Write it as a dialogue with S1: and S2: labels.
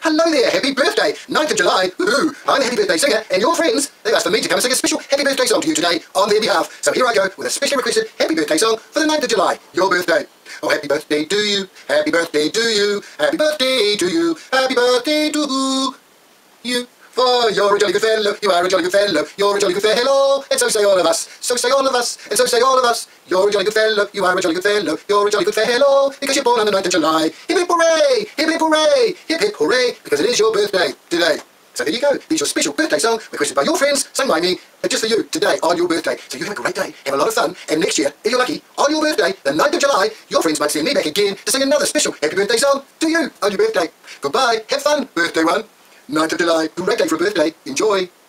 S1: Hello there, happy birthday, 9th of July, woohoo! I'm the Happy Birthday Singer, and your friends, they've asked for me to come and sing a special happy birthday song to you today on their behalf. So here I go with a specially requested happy birthday song for the 9th of July, your birthday. Oh, happy birthday to you, happy birthday to you, happy birthday to you, happy birthday to you. For you're a jolly good fellow, you are a jolly good fellow, you're a jolly good fellow, and so say all of us, so say all of us, and so say all of us. You're a jolly good fellow, you are a jolly good fellow, you're a jolly good fellow, because you're born on the 9th of July. Hip hip hooray, hip hip hooray, hip hip hooray, because it is your birthday today. So there you go, there's your special birthday song requested by your friends, sung by me, and just for you today on your birthday. So you have a great day, have a lot of fun, and next year, if you're lucky, on your birthday, the 9th of July, your friends might send me back again to sing another special happy birthday song to you on your birthday. Goodbye, have fun, birthday one. 9th of July, great day for a birthday. Enjoy.